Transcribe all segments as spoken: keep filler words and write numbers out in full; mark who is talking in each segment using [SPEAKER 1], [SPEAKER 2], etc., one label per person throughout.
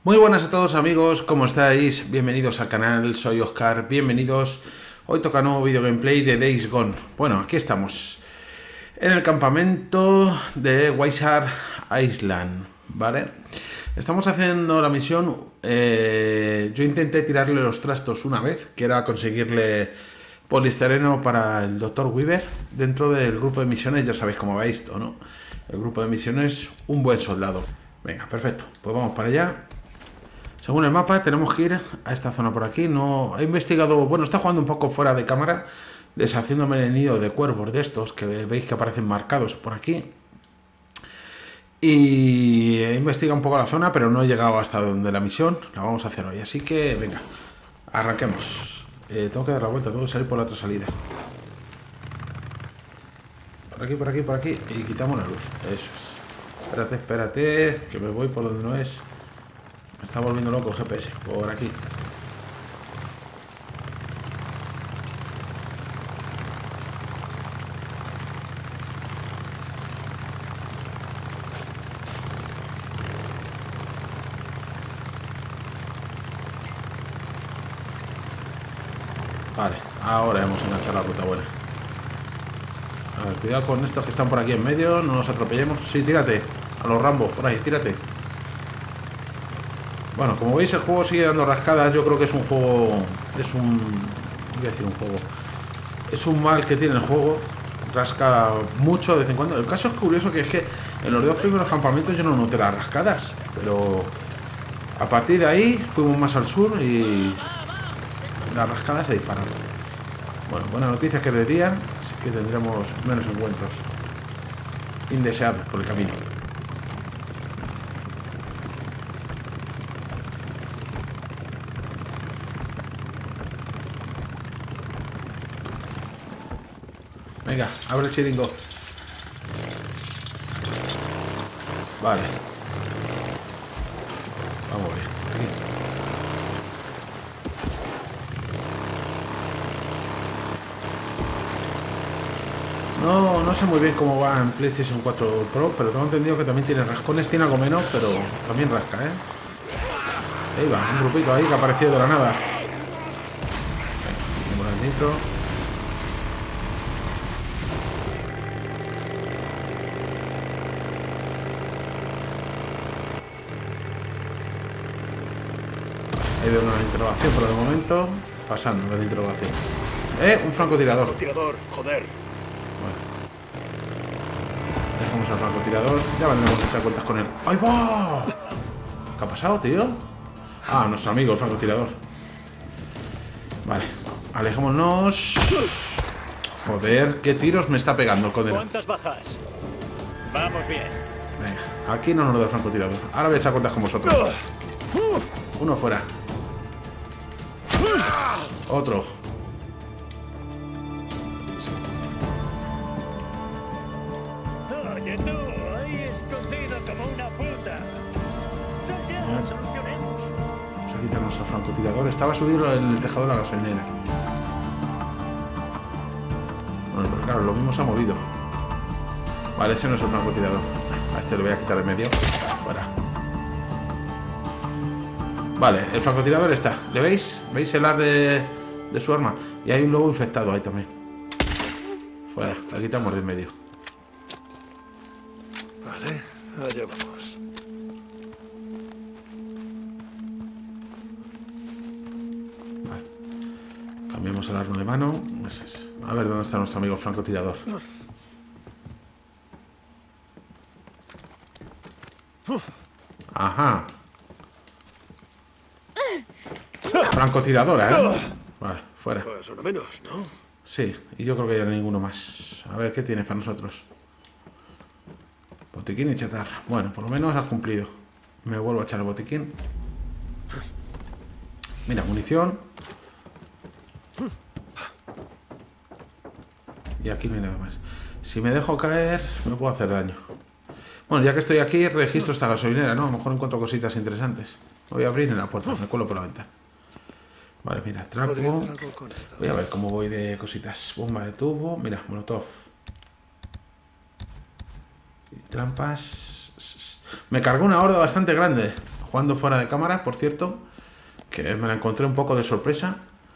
[SPEAKER 1] Muy buenas a todos amigos, ¿cómo estáis? Bienvenidos al canal, soy Oscar, bienvenidos. Hoy toca nuevo video gameplay de Days Gone. Bueno, aquí estamos en el campamento de Wizard Island, ¿vale? Estamos haciendo la misión, eh, yo intenté tirarle los trastos una vez, que era conseguirle poliestireno para el doctor Weaver. Dentro del grupo de misiones, ya sabéis cómo va esto, ¿no? El grupo de misiones, un buen soldado. Venga, perfecto, pues vamos para allá. Según el mapa tenemos que ir a esta zona por aquí. No he investigado, bueno, está jugando un poco fuera de cámara, deshaciéndome el nido de cuervos de estos que veis que aparecen marcados por aquí. Y he investigado un poco la zona, pero no he llegado hasta donde la misión la vamos a hacer hoy. Así que venga, arranquemos. Eh, tengo que dar la vuelta, tengo que salir por la otra salida. Por aquí, por aquí, por aquí. Y quitamos la luz. Eso es. Espérate, espérate, que me voy por donde no es. Me está volviendo loco el G P S. Por aquí. Vale, ahora hemos enganchado la ruta buena. A ver, cuidado con estos que están por aquí en medio. No nos atropellemos. Sí, tírate. A los Rambo, por ahí, tírate. Bueno, como veis el juego sigue dando rascadas. Yo creo que es un juego... Es un... Voy a decir un juego. Es un mal que tiene el juego. Rasca mucho de vez en cuando. El caso es curioso que es que en los dos primeros campamentos yo no noté las rascadas. Pero a partir de ahí fuimos más al sur y las rascadas se dispararon. Bueno, buena noticia es que de día así que tendremos menos encuentros indeseados por el camino. Venga, abre el chiringo. Vale. Vamos bien. Aquí. No, no sé muy bien cómo va en PlayStation cuatro Pro, pero tengo entendido que también tiene rascones, tiene algo menos, pero también rasca, ¿eh? Ahí va, un grupito ahí que ha aparecido de la nada. Venga, tenemos el nitro. Hay de una interrogación por el momento. Pasando de la interrogación. Eh, un francotirador.
[SPEAKER 2] Francotirador, joder.
[SPEAKER 1] Bueno. Dejamos al francotirador. Ya vendremos a echar cuentas con él. ¡Ahí va! ¿Qué ha pasado, tío? Ah, nuestro amigo, el francotirador. Vale. Alejémonos. Joder, qué tiros me está pegando el condeno.
[SPEAKER 2] ¿Cuántas bajas? Vamos bien.
[SPEAKER 1] Venga, aquí no nos lo da el francotirador. Ahora voy a echar cuentas con vosotros. Uno fuera. Otro.
[SPEAKER 2] Oye tú, ahí escondido como una puta. Sal ya, solucionemos.
[SPEAKER 1] Vamos a quitarnos al francotirador. Estaba subido en el tejado de la gasolinera. Bueno, pero claro, lo mismo se ha movido. Vale, ese no es el francotirador. A este le voy a quitar el medio. Fuera. Vale, el francotirador está. ¿Le veis? ¿Veis el ar de, de su arma? Y hay un lobo infectado ahí también. Fuera, le quitamos del medio.
[SPEAKER 2] Vale, allá vamos.
[SPEAKER 1] Vale. Cambiamos el arma de mano. Eso es. A ver dónde está nuestro amigo el francotirador. Ajá. Francotiradora, ¿eh? Vale, fuera.
[SPEAKER 2] Pues uno menos, ¿no?
[SPEAKER 1] Sí, y yo creo que ya no hay ninguno más. A ver, ¿qué tiene para nosotros? Botiquín y chatarra. Bueno, por lo menos has cumplido. Me vuelvo a echar el botiquín. Mira, munición. Y aquí no hay nada más. Si me dejo caer, me puedo hacer daño. Bueno, ya que estoy aquí, registro esta gasolinera, ¿no? A lo mejor encuentro cositas interesantes. Voy a abrir en la puerta, me cuelo por la ventana. Vale, mira, trapo. Voy a ver cómo voy de cositas. Bomba de tubo. Mira, molotov. Trampas. Me cargó una horda bastante grande. jugando fuera de cámara, por cierto, que me la encontré un poco de sorpresa.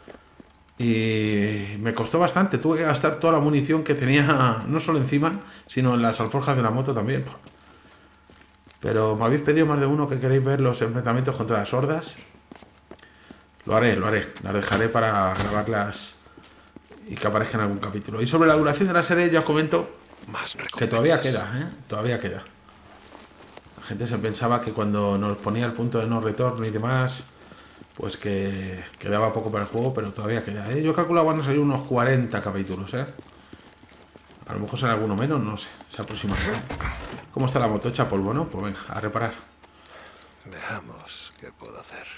[SPEAKER 1] Y me costó bastante, tuve que gastar toda la munición que tenía, no solo encima, sino en las alforjas de la moto también. Pero me habéis pedido más de uno que queréis ver los enfrentamientos contra las hordas. Lo haré, lo haré, las dejaré para grabarlas y que aparezcan en algún capítulo. Y sobre la duración de la serie ya os comento que todavía queda, ¿eh? Todavía queda. La gente se pensaba que cuando nos ponía el punto de no retorno y demás, pues que quedaba poco para el juego, pero todavía queda, ¿eh? Yo calculaba van a salir unos cuarenta capítulos, ¿eh? A lo mejor será alguno menos, no sé, se aproxima. ¿Cómo está la moto? Hecha polvo, ¿no? Pues venga, a reparar.
[SPEAKER 3] Veamos qué puedo hacer.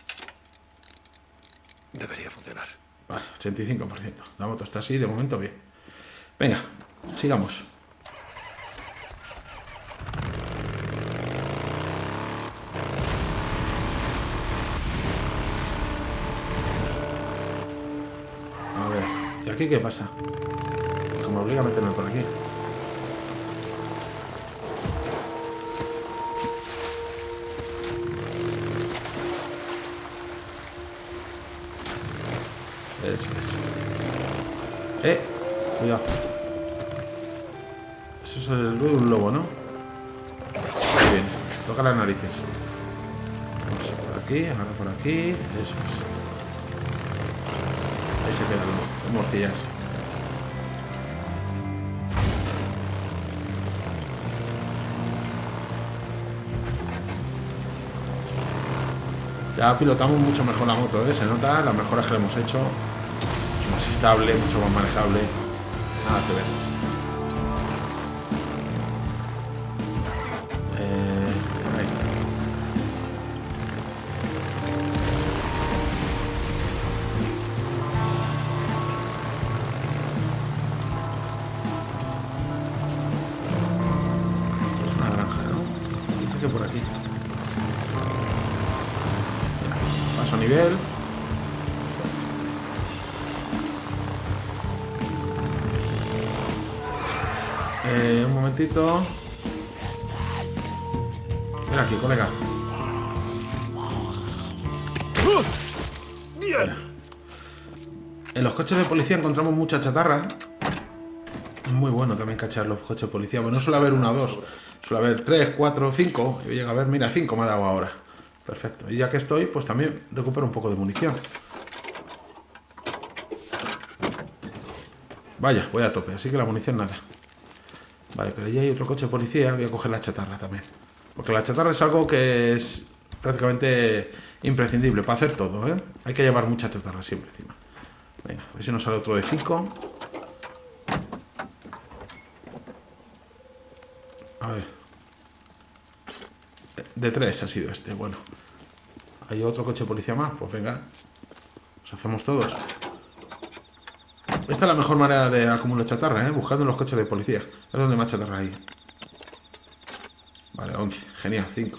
[SPEAKER 3] Debería funcionar.
[SPEAKER 1] Vale, ochenta y cinco por ciento. La moto está así, de momento bien. Venga, sigamos. A ver, ¿y aquí qué pasa? Como obliga a meterme por aquí. Eso es. Eh, cuidado. Eso es el ruido de un lobo, ¿no? Muy bien, toca las narices. Vamos por aquí, ahora por aquí. Eso es. Ahí se queda el lobo, las morcillas. Ya pilotamos mucho mejor la moto, ¿eh? Se nota las mejoras que le hemos hecho. Mucho más estable, mucho más manejable. Nada que ver. Eh, ahí. Es una granja, ¿no? Dice que por aquí. Paso a nivel. Eh, un momentito. Ven aquí, colega. Bien. En los coches de policía encontramos mucha chatarra. Es muy bueno también cachar los coches de policía. Bueno, no suele haber una o dos. Suele haber tres, cuatro, cinco. Y llega a ver, mira, cinco me ha dado ahora. Perfecto. Y ya que estoy, pues también recupero un poco de munición. Vaya, voy a tope. Así que la munición nada. Vale, pero ya hay otro coche de policía. Voy a coger la chatarra también. Porque la chatarra es algo que es prácticamente imprescindible para hacer todo, ¿eh? Hay que llevar mucha chatarra siempre encima. Venga, a ver si nos sale otro de cinco. A ver. De tres ha sido este, bueno. ¿Hay otro coche de policía más? Pues venga. Los hacemos todos. Esta es la mejor manera de acumular chatarra, ¿eh? Buscando los coches de policía. Es donde más chatarra hay. Vale, once. Genial, cinco.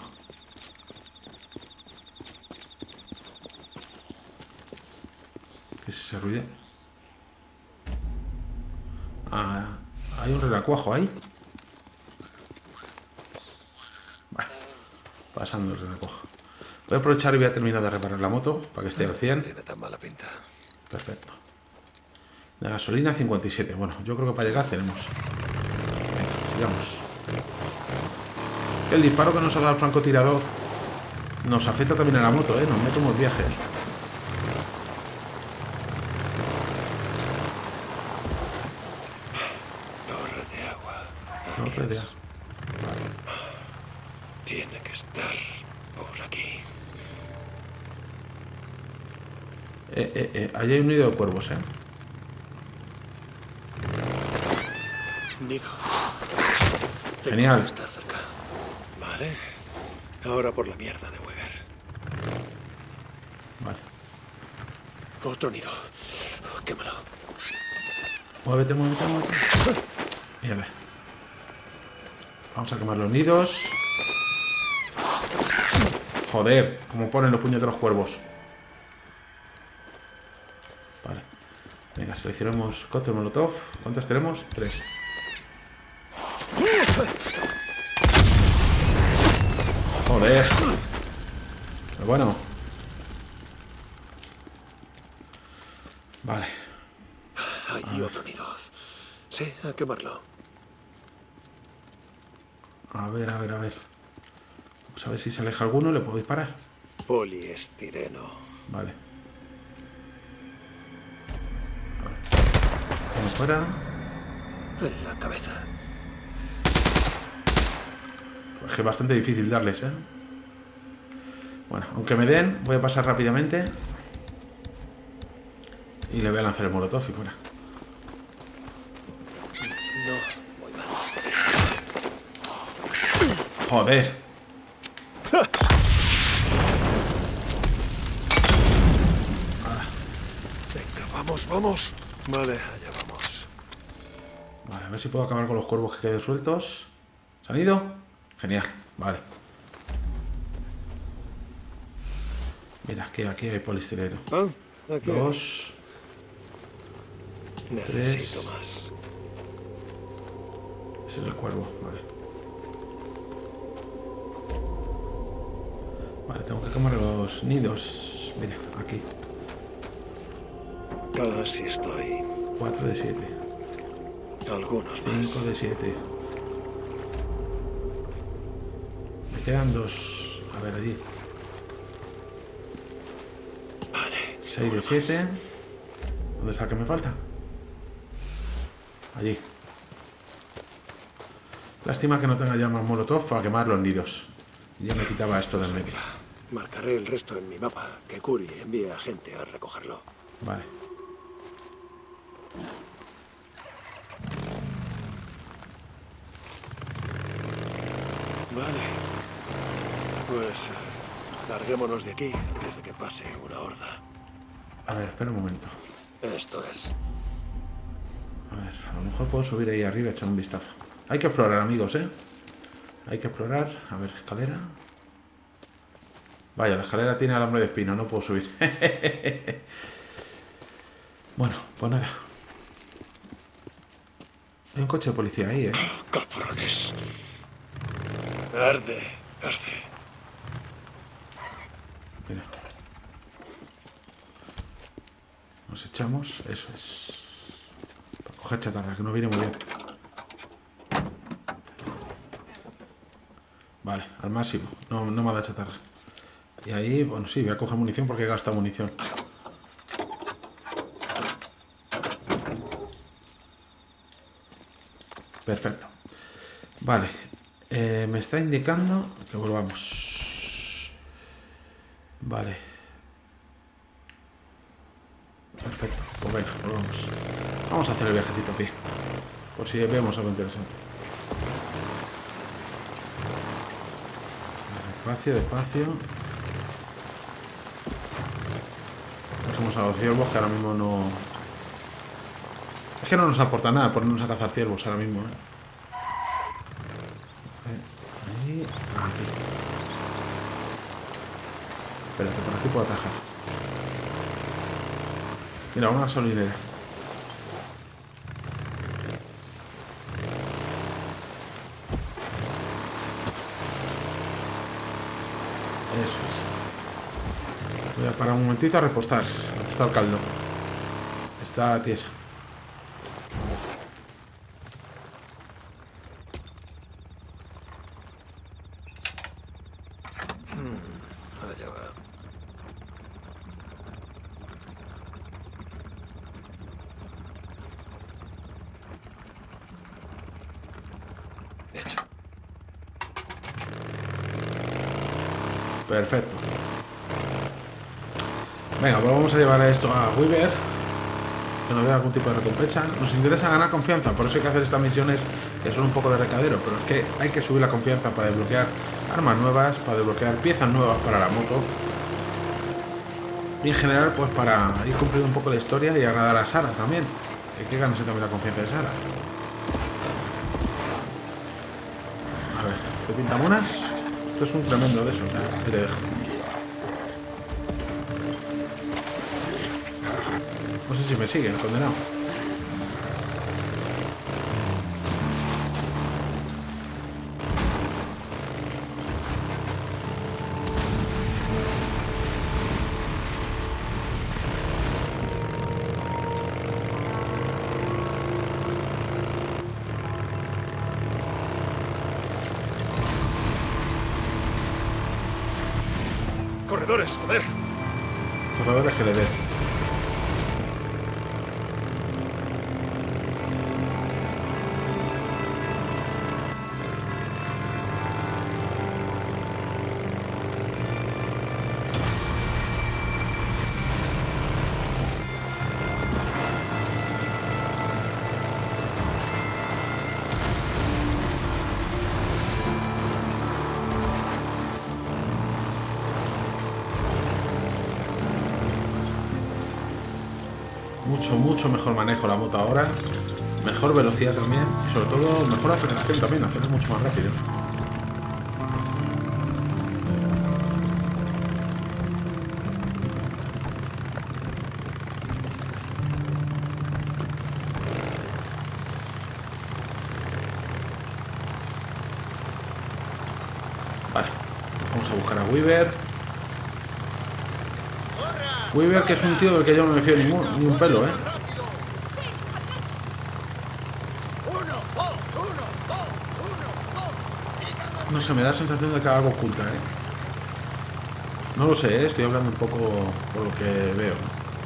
[SPEAKER 1] ¿Qué es ese ruido? Ah, hay un renacuajo ahí. Vale. Pasando el renacuajo. Voy a aprovechar y voy a terminar de reparar la moto para que esté al cien.
[SPEAKER 3] Tiene tan mala pinta.
[SPEAKER 1] Perfecto. De gasolina cincuenta y siete. Bueno, yo creo que para llegar tenemos. Venga, sigamos. El disparo que nos ha dado el francotirador nos afecta también a la moto, ¿eh? Nos metemos viajes.
[SPEAKER 3] Torre de agua.
[SPEAKER 1] Torre de agua.
[SPEAKER 3] Tiene que estar por aquí.
[SPEAKER 1] Eh, eh, eh. Ahí hay un nido de cuervos, ¿eh?
[SPEAKER 3] Nido.
[SPEAKER 1] Genial.
[SPEAKER 3] Tengo que estar cerca. Vale. Ahora por la mierda de Weber.
[SPEAKER 1] Vale.
[SPEAKER 3] Otro nido. Quémalo.
[SPEAKER 1] Muévete, muévete, muévete. Mierda. Vamos a quemar los nidos. Joder, como ponen los puños de los cuervos. Vale. Venga, seleccionemos cóctel molotov. ¿Cuántos tenemos? Tres. Joder. Pero bueno. Vale.
[SPEAKER 3] Hay otro nido. Sí, a quemarlo.
[SPEAKER 1] A ver, a ver, a ver. Vamos a ver si se aleja alguno y le puedo disparar.
[SPEAKER 3] Poliestireno.
[SPEAKER 1] Vale. Vamos fuera.
[SPEAKER 3] En la cabeza.
[SPEAKER 1] Es que es bastante difícil darles, ¿eh? Bueno, aunque me den, voy a pasar rápidamente. Y le voy a lanzar el molotov y fuera.
[SPEAKER 3] No, muy mal.
[SPEAKER 1] Joder.
[SPEAKER 3] Venga, vamos, vamos. Vale, allá vamos.
[SPEAKER 1] Vale, a ver si puedo acabar con los cuervos que queden sueltos. ¿Se han ido? Genial, vale. Mira, que aquí hay poliestireno.
[SPEAKER 3] Ah, aquí hay.
[SPEAKER 1] Dos.
[SPEAKER 3] Necesito
[SPEAKER 1] tres.
[SPEAKER 3] más.
[SPEAKER 1] Ese es el cuervo, vale. Vale, tengo que quemar los nidos. Mira, aquí.
[SPEAKER 3] Casi estoy.
[SPEAKER 1] cuatro de siete.
[SPEAKER 3] Algunos
[SPEAKER 1] cinco
[SPEAKER 3] más.
[SPEAKER 1] de siete. Me quedan dos. A ver, allí.
[SPEAKER 3] Vale.
[SPEAKER 1] seis de
[SPEAKER 3] uno
[SPEAKER 1] siete. ¿Dónde está el que me falta? Allí. Lástima que no tenga ya más molotov para quemar los nidos. Ya me quitaba esto del
[SPEAKER 3] más.
[SPEAKER 1] medio.
[SPEAKER 3] Mira, marcaré el resto en mi mapa. Que Curi envíe a gente a recogerlo.
[SPEAKER 1] Vale.
[SPEAKER 3] Vale. Pues eh, larguémonos de aquí antes de que pase una horda.
[SPEAKER 1] A ver, espera un momento.
[SPEAKER 3] Esto es.
[SPEAKER 1] A ver, a lo mejor puedo subir ahí arriba y echar un vistazo. Hay que explorar, amigos, ¿eh? Hay que explorar. A ver, escalera. Vaya, la escalera tiene alambre de espino, no puedo subir. Bueno, pues nada. Hay un coche de policía ahí, ¿eh?
[SPEAKER 3] ¡Cabrones! Arde, arde.
[SPEAKER 1] Mira. Nos echamos, eso es. Para coger chatarra, que no viene muy bien. Vale, al máximo. No, no me da chatarra. Y ahí, bueno, sí, voy a coger munición porque he gastado munición. Perfecto. Vale. Eh, me está indicando que volvamos. Vale. Perfecto. Pues venga, volvamos. Vamos a hacer el viajecito a pie. Por si vemos algo interesante. Despacio, despacio. Pasamos a los ciervos que ahora mismo no... Es que no nos aporta nada ponernos a cazar ciervos ahora mismo, ¿eh? Ahí, aquí. Espérate, por aquí puedo atajar. Mira, una gasolinera. Eso es. Voy a parar un momentito a repostar. A repostar el caldo. Está tiesa.
[SPEAKER 3] Allá va. Hecho.
[SPEAKER 1] Perfecto. Venga, pues vamos a llevar esto a Weaver. Que nos dé algún tipo de recompensa. Nos interesa ganar confianza, por eso hay que hacer estas misiones que son un poco de recadero, pero es que hay que subir la confianza para desbloquear armas nuevas, para desbloquear piezas nuevas para la moto. Y en general, pues para ir cumpliendo un poco la historia y agradar a Sara también. Que hay que ganarse también la confianza de Sara. A ver, ¿este pintamonas? Esto es un tremendo de esos, ¿eh? Ahí le dejo. No sé si me sigue el condenado.
[SPEAKER 3] corredores, joder.
[SPEAKER 1] Corredores que le den. Mucho, mucho mejor manejo la moto ahora. Mejor velocidad también. Y sobre todo, mejor aceleración también. Hacerlo mucho más rápido. Vale. Vamos a buscar a Weaver. Weaver, que es un tío del que yo no me fío ni, ni un pelo, ¿eh? No sé, me da la sensación de que algo oculta, ¿eh? No lo sé, ¿eh? Estoy hablando un poco por lo que veo.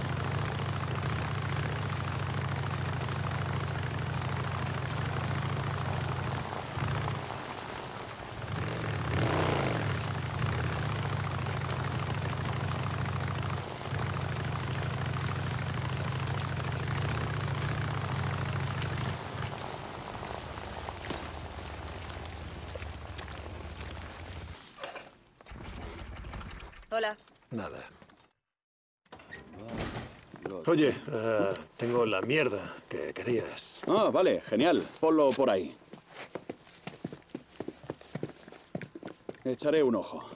[SPEAKER 4] Hola.
[SPEAKER 3] Nada. Oye, uh, tengo la mierda que querías.
[SPEAKER 5] Ah, vale, genial. Ponlo por ahí. Echaré un ojo.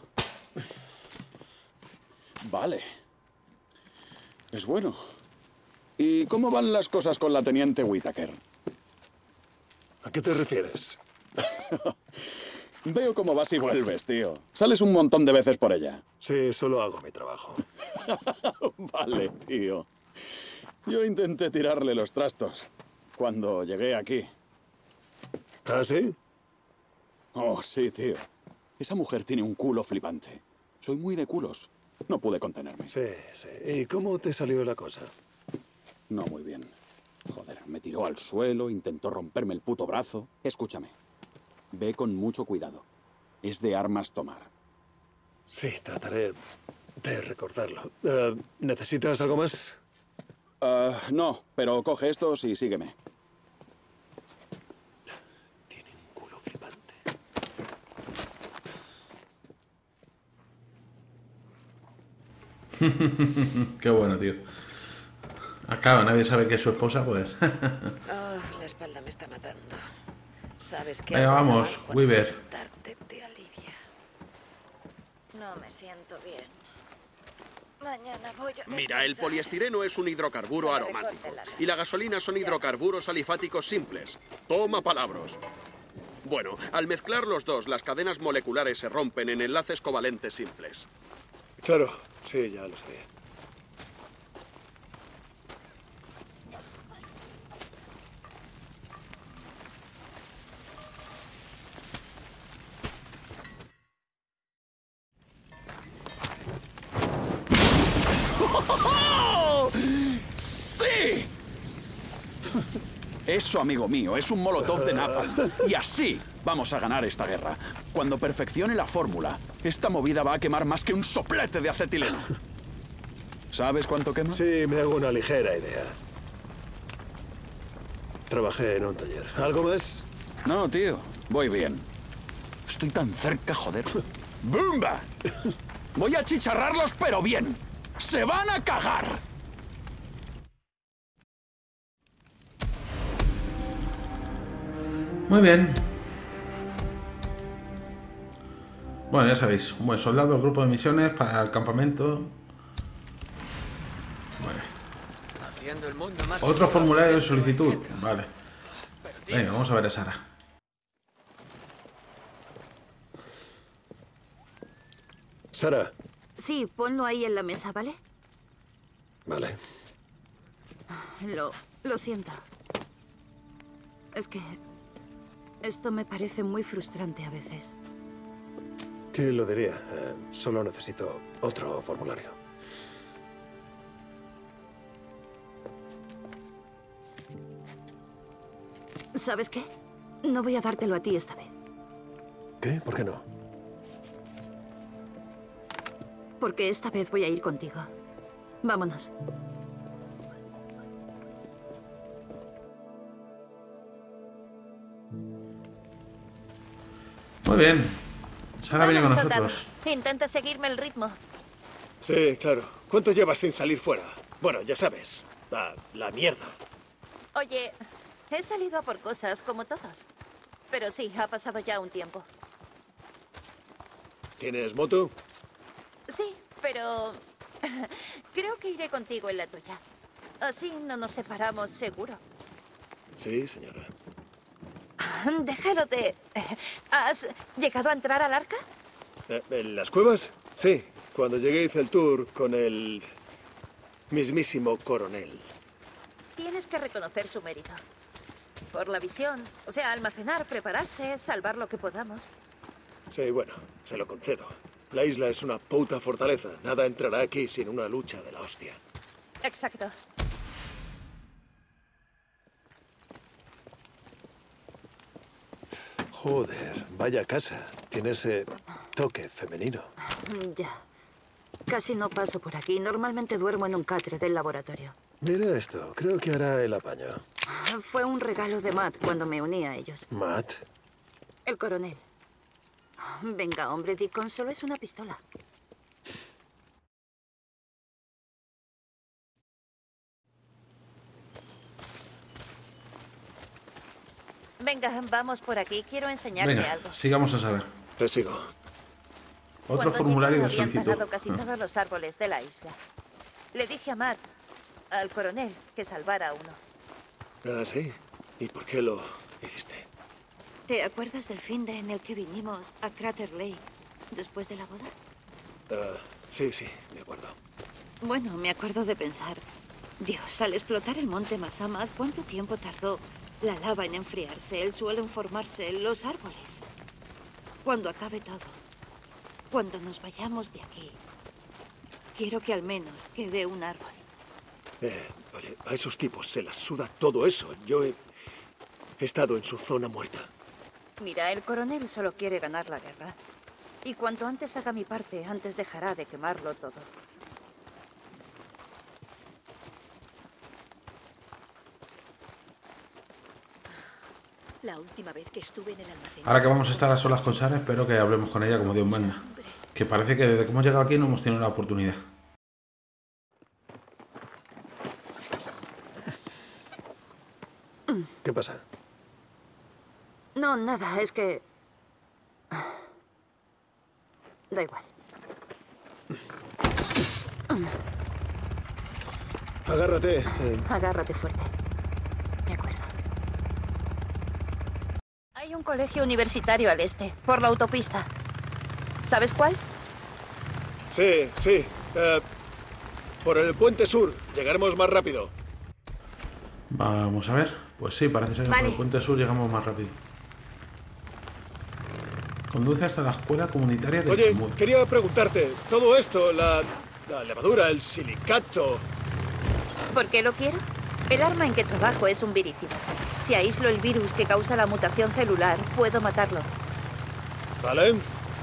[SPEAKER 5] Vale. Es bueno. ¿Y cómo van las cosas con la teniente Whittaker?
[SPEAKER 3] ¿A qué te refieres?
[SPEAKER 5] Veo cómo vas y vuelves, tío. Sales un montón de veces por ella.
[SPEAKER 3] Sí, solo hago mi trabajo.
[SPEAKER 5] Vale, tío. Yo intenté tirarle los trastos cuando llegué aquí.
[SPEAKER 3] ¿Ah, sí?
[SPEAKER 5] Oh, sí, tío. Esa mujer tiene un culo flipante. Soy muy de culos. No pude contenerme.
[SPEAKER 3] Sí, sí. ¿Y cómo te salió la cosa?
[SPEAKER 5] No muy bien. Joder, me tiró al suelo, intentó romperme el puto brazo. Escúchame. Ve con mucho cuidado. Es de armas tomar.
[SPEAKER 3] Sí, trataré de recordarlo. Uh, ¿Necesitas algo más?
[SPEAKER 5] Uh, no, pero coge estos y sígueme.
[SPEAKER 3] Tiene un culo flipante.
[SPEAKER 1] Qué bueno, tío. Acaba, nadie sabe que es su esposa, pues.
[SPEAKER 4] Oh, la espalda me está matando. Sabes que
[SPEAKER 1] Venga, vamos, Weaver.
[SPEAKER 4] Sentarte te alivia. No me siento bien. Mañana voy a
[SPEAKER 6] Mira, el poliestireno es un hidrocarburo
[SPEAKER 4] Para
[SPEAKER 6] aromático
[SPEAKER 4] recórtela.
[SPEAKER 6] y la gasolina son hidrocarburos alifáticos simples. Toma palabras. Bueno, al mezclar los dos, las cadenas moleculares se rompen en enlaces covalentes simples.
[SPEAKER 3] Claro, sí, ya lo sabía.
[SPEAKER 5] ¡Sí! Eso, amigo mío, es un molotov de napalm. Y así vamos a ganar esta guerra. Cuando perfeccione la fórmula, esta movida va a quemar más que un soplete de acetileno. ¿Sabes cuánto quema?
[SPEAKER 3] Sí, me hago una ligera idea. Trabajé en un taller. ¿Algo más?
[SPEAKER 5] No, tío. Voy bien. Estoy tan cerca, joder. ¡Bumba! Voy a chicharrarlos, pero bien. ¡Se van a cagar!
[SPEAKER 1] Muy bien. Bueno, ya sabéis, un buen soldado, grupo de misiones para el campamento. Vale.
[SPEAKER 2] Haciendo el mundo más
[SPEAKER 1] Otro
[SPEAKER 2] seguro
[SPEAKER 1] formulario de
[SPEAKER 2] que
[SPEAKER 1] solicitud.
[SPEAKER 2] siempre.
[SPEAKER 1] Vale.
[SPEAKER 2] Pero, tío,
[SPEAKER 1] Venga, vamos a ver a Sara.
[SPEAKER 3] Sara.
[SPEAKER 7] Sí, ponlo ahí en la mesa, ¿vale?
[SPEAKER 3] Vale.
[SPEAKER 7] Lo, lo siento. Es que esto me parece muy frustrante a veces.
[SPEAKER 3] ¿Qué lo diría? Eh, solo necesito otro formulario.
[SPEAKER 7] ¿Sabes qué? No voy a dártelo a ti esta vez.
[SPEAKER 3] ¿Qué? ¿Por qué no?
[SPEAKER 7] Porque esta vez voy a ir contigo. Vámonos.
[SPEAKER 1] Muy bien. Sara viene con
[SPEAKER 4] Vamos, soldado.
[SPEAKER 1] nosotros.
[SPEAKER 4] Intenta seguirme el ritmo.
[SPEAKER 3] Sí, claro. ¿Cuánto llevas sin salir fuera? Bueno, ya sabes. La, la mierda.
[SPEAKER 4] Oye, he salido a por cosas como todos. Pero sí, ha pasado ya un tiempo.
[SPEAKER 3] ¿Tienes moto?
[SPEAKER 4] Sí, pero creo que iré contigo en la tuya. Así no nos separamos seguro.
[SPEAKER 3] Sí, señora.
[SPEAKER 4] Déjalo de... ¿Has llegado a entrar al arca?
[SPEAKER 3] Eh, ¿En las cuevas? Sí. Cuando llegué hice el tour con el mismísimo coronel.
[SPEAKER 4] Tienes que reconocer su mérito. Por la visión. O sea, almacenar, prepararse, salvar lo que podamos.
[SPEAKER 3] Sí, bueno, se lo concedo. La isla es una puta fortaleza. Nada entrará aquí sin una lucha de la hostia.
[SPEAKER 4] Exacto.
[SPEAKER 3] Joder, vaya casa. Tiene ese toque femenino.
[SPEAKER 7] Ya. Casi no paso por aquí. Normalmente duermo en un catre del laboratorio.
[SPEAKER 3] Mira esto, creo que hará el apaño.
[SPEAKER 7] Fue un regalo de Matt cuando me uní a ellos.
[SPEAKER 3] ¿Matt?
[SPEAKER 7] El coronel. Venga, hombre, Deacon, solo es una pistola.
[SPEAKER 4] Venga, vamos por aquí. Quiero enseñarte
[SPEAKER 1] Venga,
[SPEAKER 4] algo.
[SPEAKER 1] sigamos a Sara.
[SPEAKER 3] Te sigo.
[SPEAKER 1] Otro
[SPEAKER 4] Cuando
[SPEAKER 1] formulario
[SPEAKER 4] llegué,
[SPEAKER 1] de
[SPEAKER 4] habían
[SPEAKER 1] solicitud.
[SPEAKER 4] talado casi
[SPEAKER 1] Ah.
[SPEAKER 4] todos los árboles de la isla. Le dije a Matt, al coronel, que salvara a uno.
[SPEAKER 3] Ah, sí. ¿Y por qué lo hiciste?
[SPEAKER 4] ¿Te acuerdas del fin de en el que vinimos a Crater Lake después de la boda?
[SPEAKER 3] Ah, sí, sí, me acuerdo.
[SPEAKER 4] Bueno, me acuerdo de pensar, Dios, al explotar el monte Masama, ¿cuánto tiempo tardó la lava en enfriarse, el suelo en formarse, los árboles? Cuando acabe todo, cuando nos vayamos de aquí, quiero que al menos quede un árbol.
[SPEAKER 3] Eh, oye, a esos tipos se las suda todo eso. Yo he, he estado en su zona muerta.
[SPEAKER 4] Mira, el coronel solo quiere ganar la guerra. Y cuanto antes haga mi parte, antes dejará de quemarlo todo.
[SPEAKER 8] La última vez que estuve en el almacén.
[SPEAKER 1] Ahora que vamos a estar a solas con Sara, espero que hablemos con ella como Dios manda. Que parece que desde que hemos llegado aquí no hemos tenido la oportunidad.
[SPEAKER 3] ¿Qué pasa?
[SPEAKER 7] No, nada, es que... Da igual.
[SPEAKER 3] Agárrate. eh,
[SPEAKER 7] Agárrate fuerte. De acuerdo.
[SPEAKER 4] Hay un colegio universitario al este, por la autopista. ¿Sabes cuál?
[SPEAKER 3] sí, sí. eh, por el puente sur. Llegaremos más rápido.
[SPEAKER 1] Vamos a ver. Pues sí, parece ser que
[SPEAKER 4] Vale.
[SPEAKER 1] por el puente sur llegamos más rápido. Conduce hasta la escuela comunitaria de
[SPEAKER 3] Oye,
[SPEAKER 1] Chimut.
[SPEAKER 3] quería preguntarte. Todo esto, la, la levadura, el silicato...
[SPEAKER 4] ¿Por qué lo quiero? El arma en que trabajo es un viricida. Si aíslo el virus que causa la mutación celular, puedo matarlo.
[SPEAKER 3] ¿Vale?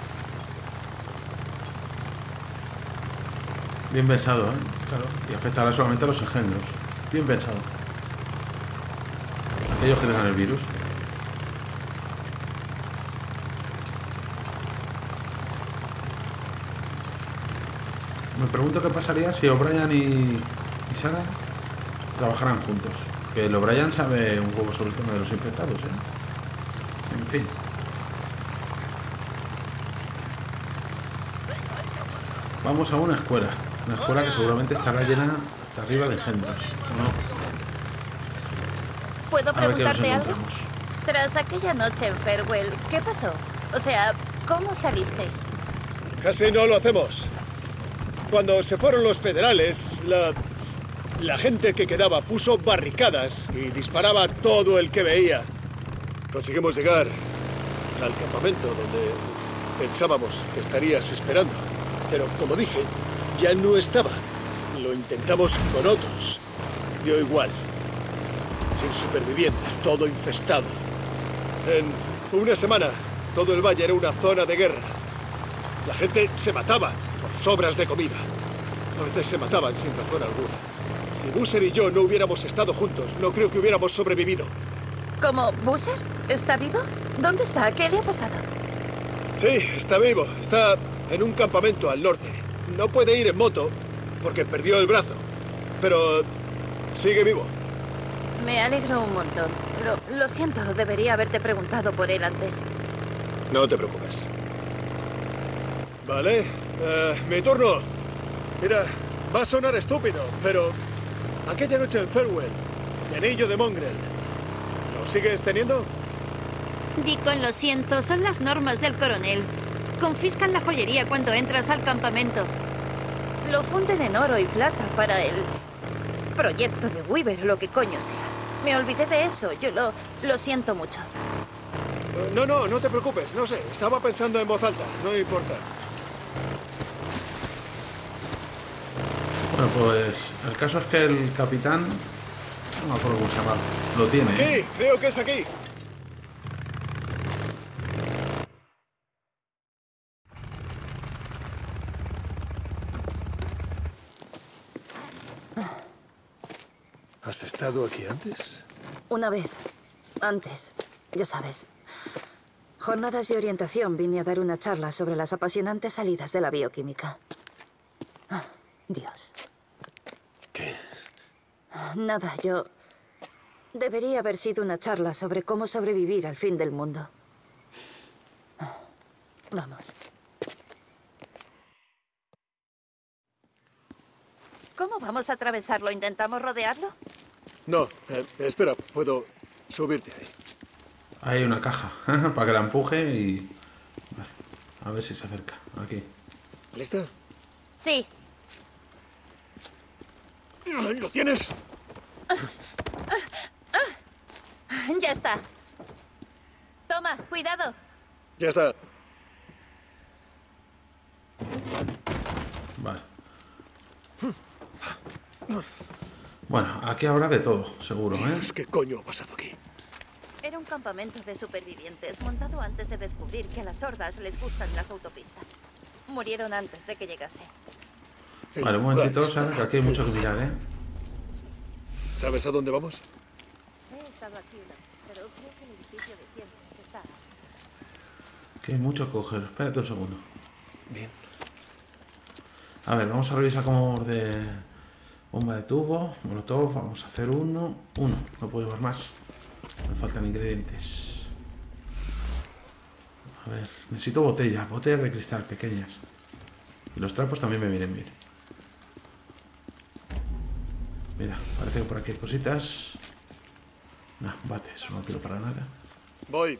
[SPEAKER 1] Bien pensado, ¿eh? Claro. Y afectará solamente a los engendros. Bien pensado. Aquellos que tengan el virus. Me pregunto qué pasaría si O'Brien y, y Sara trabajaran juntos. Que el O'Brien sabe un poco sobre el tema de los infectados, ¿eh? En fin. Vamos a una escuela. Una escuela que seguramente estará llena hasta arriba de engendros. ¿No?
[SPEAKER 4] ¿Puedo
[SPEAKER 1] A ver qué nos
[SPEAKER 4] preguntarte algo?
[SPEAKER 1] encontramos.
[SPEAKER 4] Tras aquella noche en Farewell, ¿qué pasó? O sea, ¿cómo salisteis?
[SPEAKER 3] Casi no lo hacemos. Cuando se fueron los federales, la, la gente que quedaba puso barricadas y disparaba a todo el que veía. Conseguimos llegar al campamento donde Pensábamos que estarías esperando, pero como dije, ya no estaba. Lo intentamos con otros. Dio igual. Sin supervivientes, todo infestado. En una semana, todo el valle era una zona de guerra. La gente se mataba por sobras de comida. A veces se mataban sin razón alguna. Si Busser y yo no hubiéramos estado juntos, no creo que hubiéramos sobrevivido.
[SPEAKER 7] ¿Cómo? ¿Busser? ¿Está vivo? ¿Dónde está? ¿Qué le ha pasado?
[SPEAKER 3] Sí, está vivo. Está en un campamento al norte. No puede ir en moto porque perdió el brazo. Pero sigue vivo.
[SPEAKER 7] Me alegro un montón. Lo, lo siento, debería haberte preguntado por él antes.
[SPEAKER 3] No te preocupes. Vale, eh, mi turno. Mira, va a sonar estúpido, pero aquella noche en Farewell, mi anillo de Mongrel, ¿lo sigues teniendo?
[SPEAKER 4] Deacon, lo siento, son las normas del coronel. Confiscan la joyería cuando entras al campamento.
[SPEAKER 7] Lo funden en oro y plata para el proyecto de Weaver, lo que coño sea. Me olvidé de eso, yo lo, lo siento mucho.
[SPEAKER 3] Uh, no, no, no te preocupes, no sé, estaba pensando en voz alta, no importa.
[SPEAKER 1] Bueno, pues el caso es que el capitán, no me acuerdo cómo se llama, lo tiene.
[SPEAKER 3] Aquí, creo que es aquí. ¿Has estado aquí antes?
[SPEAKER 7] Una vez. Antes. Ya sabes. Jornadas de orientación. Vine a dar una charla sobre las apasionantes salidas de la bioquímica. Ah, Dios.
[SPEAKER 3] ¿Qué?
[SPEAKER 7] Nada, yo... Debería haber sido una charla sobre cómo sobrevivir al fin del mundo. Ah, vamos. ¿Cómo vamos a atravesarlo? ¿Intentamos rodearlo?
[SPEAKER 3] No, eh, espera, puedo subirte ahí.
[SPEAKER 1] Hay una caja para que la empuje y... Vale, a ver si se acerca. Aquí.
[SPEAKER 3] ¿Lista?
[SPEAKER 7] Sí.
[SPEAKER 3] ¿Lo tienes?
[SPEAKER 7] Ya está. Toma, cuidado.
[SPEAKER 3] Ya está.
[SPEAKER 1] Vale. Bueno, aquí habrá de todo, seguro, ¿eh?
[SPEAKER 3] ¿Qué coño ha pasado aquí?
[SPEAKER 7] Era un campamento de supervivientes montado antes de descubrir que a las hordas les gustan las autopistas. Murieron antes de que llegase.
[SPEAKER 1] Vale, un momentito, ¿sabes? Que aquí hay mucho que mirar, ¿eh?
[SPEAKER 3] ¿Sabes a dónde vamos?
[SPEAKER 7] He estado aquí una vez, pero creo que el edificio de ciencias está...
[SPEAKER 1] Que hay mucho que coger. Espérate un segundo.
[SPEAKER 3] Bien.
[SPEAKER 1] A ver, vamos a revisar cómo de bomba de tubo, molotov, vamos a hacer uno, uno, no puedo llevar más, me faltan ingredientes. A ver, necesito botellas, botellas de cristal pequeñas. Y los trapos también me vienen bien. Mira, parece que por aquí hay cositas. No, bate, eso no quiero para nada.
[SPEAKER 3] Voy.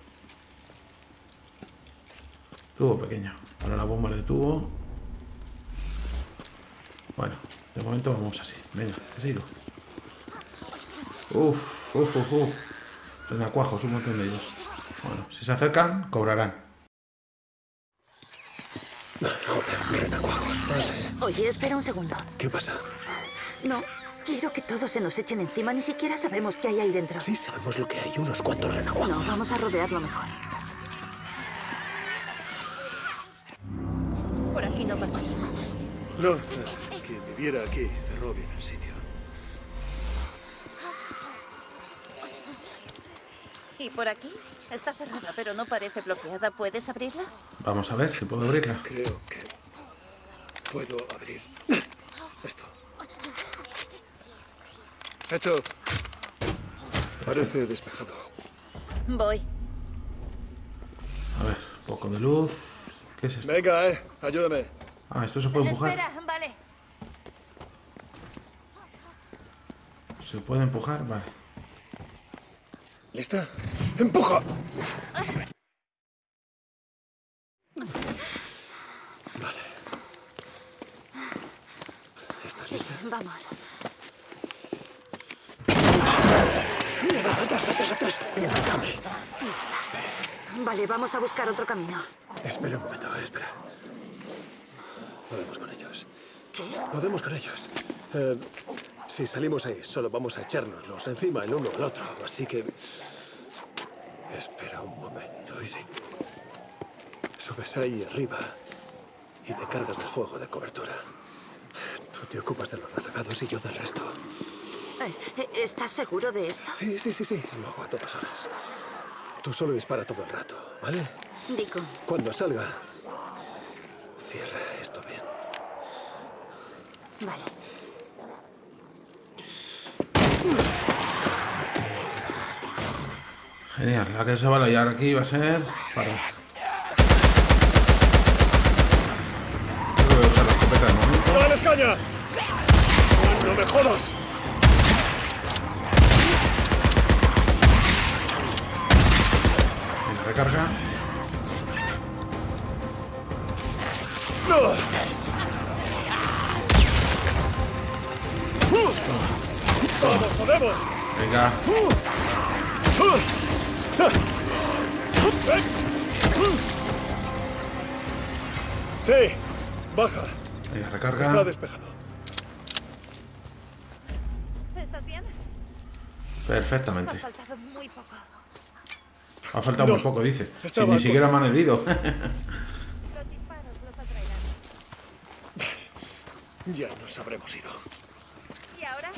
[SPEAKER 1] Tubo pequeño, para la bomba de tubo. Bueno, de momento vamos así. Venga, que sigo. Uf, uf, uf, uf. Renacuajos, un montón de ellos. Bueno, si se acercan, cobrarán.
[SPEAKER 3] Joder, renacuajos.
[SPEAKER 7] Oye, espera un segundo.
[SPEAKER 3] ¿Qué pasa?
[SPEAKER 7] No, quiero que todos se nos echen encima. Ni siquiera sabemos qué hay ahí dentro.
[SPEAKER 3] Sí, sabemos lo que hay, unos cuantos renacuajos.
[SPEAKER 7] No, vamos a rodearlo mejor. Por aquí no pasa nada.
[SPEAKER 3] No, eh, quien viviera aquí cerró bien el sitio.
[SPEAKER 7] ¿Y por aquí? Está cerrada, pero no parece bloqueada. ¿Puedes abrirla?
[SPEAKER 1] Vamos a ver si puedo abrirla.
[SPEAKER 3] Creo que puedo abrir esto. Hecho. Parece despejado.
[SPEAKER 7] Voy.
[SPEAKER 1] A ver, poco de luz. ¿Qué es esto?
[SPEAKER 3] Venga, eh, ayúdame.
[SPEAKER 1] Ah, esto se puede empujar.
[SPEAKER 7] Espera, vale.
[SPEAKER 1] ¿Se puede empujar? Vale.
[SPEAKER 3] ¿Lista? ¡Empuja! Vale. ¿Estás
[SPEAKER 7] Sí,
[SPEAKER 3] lista?
[SPEAKER 7] vamos.
[SPEAKER 3] atrás, atrás, atrás. Déjame.
[SPEAKER 7] Vale, vamos a buscar otro camino.
[SPEAKER 3] Espera un momento, espera. Podemos con ellos.
[SPEAKER 7] ¿Qué?
[SPEAKER 3] Podemos con ellos. Eh, si salimos ahí, solo vamos a echárnoslos encima el uno al otro. Así que... Espera un momento, y sí. Subes ahí arriba y te cargas del fuego de cobertura. Tú te ocupas de los rezagados y yo del resto.
[SPEAKER 7] Eh, ¿Estás seguro de esto?
[SPEAKER 3] Sí, sí, sí, sí. Lo hago a todas horas. Tú solo dispara todo el rato, ¿vale?
[SPEAKER 7] Deacon.
[SPEAKER 3] Cuando salga, cierra esto bien.
[SPEAKER 7] Vale.
[SPEAKER 1] Genial, la que se va a liar aquí va a ser... Para... Yo voy a usar la escopeta de momento.
[SPEAKER 3] ¡No dales caña! ¡No me jodas!
[SPEAKER 1] Venga, recarga.
[SPEAKER 3] ¡No! ¡Vamos, podemos!
[SPEAKER 1] Venga.
[SPEAKER 3] Sí, baja.
[SPEAKER 1] Venga, recarga.
[SPEAKER 3] Está despejado.
[SPEAKER 4] ¿Estás bien?
[SPEAKER 1] Perfectamente.
[SPEAKER 4] Ha faltado muy poco.
[SPEAKER 1] Ha faltado
[SPEAKER 3] No.
[SPEAKER 1] muy poco, dice. Si
[SPEAKER 3] Estaba
[SPEAKER 1] ni siquiera me han herido.
[SPEAKER 4] Los disparos los atraerán.
[SPEAKER 3] Ya nos habremos ido.
[SPEAKER 4] ¿Y ahora?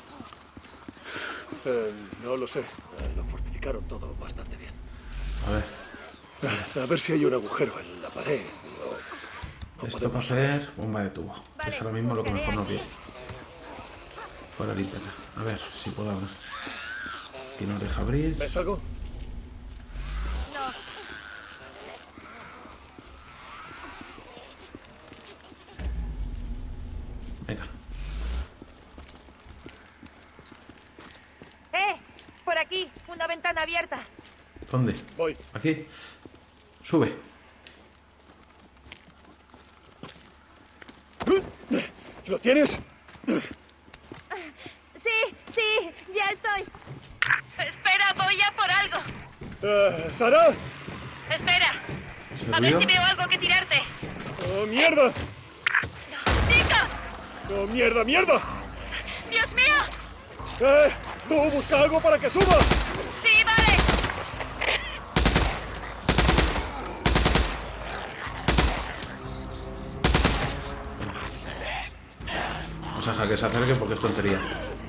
[SPEAKER 3] Eh, no lo sé. Eh, lo fortificaron todo bastante bien.
[SPEAKER 1] A ver.
[SPEAKER 3] A ver si hay un agujero en la pared. No, no
[SPEAKER 1] Esto va a
[SPEAKER 3] podemos...
[SPEAKER 1] ser bomba de tubo.
[SPEAKER 4] Vale,
[SPEAKER 1] es ahora mismo lo que
[SPEAKER 4] buscaré
[SPEAKER 1] mejor nos
[SPEAKER 4] aquí.
[SPEAKER 1] viene. Fuera linterna. A ver si puedo abrir. Aquí nos deja abrir.
[SPEAKER 3] ¿Ves algo?
[SPEAKER 4] No.
[SPEAKER 1] Venga.
[SPEAKER 4] ¡Eh! Por aquí, una ventana abierta.
[SPEAKER 1] ¿Dónde?
[SPEAKER 3] Voy.
[SPEAKER 1] Aquí. Sube.
[SPEAKER 3] ¿Lo tienes?
[SPEAKER 4] Sí, sí, ya estoy. Espera, voy a por algo.
[SPEAKER 3] Eh, ¿Sara?
[SPEAKER 4] Espera.
[SPEAKER 1] ¿Ese
[SPEAKER 4] A ver
[SPEAKER 1] ruido?
[SPEAKER 4] si veo algo que tirarte.
[SPEAKER 3] ¡Oh, mierda!
[SPEAKER 4] ¡Dica!
[SPEAKER 3] ¡Oh, mierda, mierda!
[SPEAKER 4] ¡Dios mío!
[SPEAKER 3] ¡Eh! ¡Tú busca algo para que suba!
[SPEAKER 4] ¡Sí, vale!
[SPEAKER 1] Vamos a dejar que se acerque porque es tontería.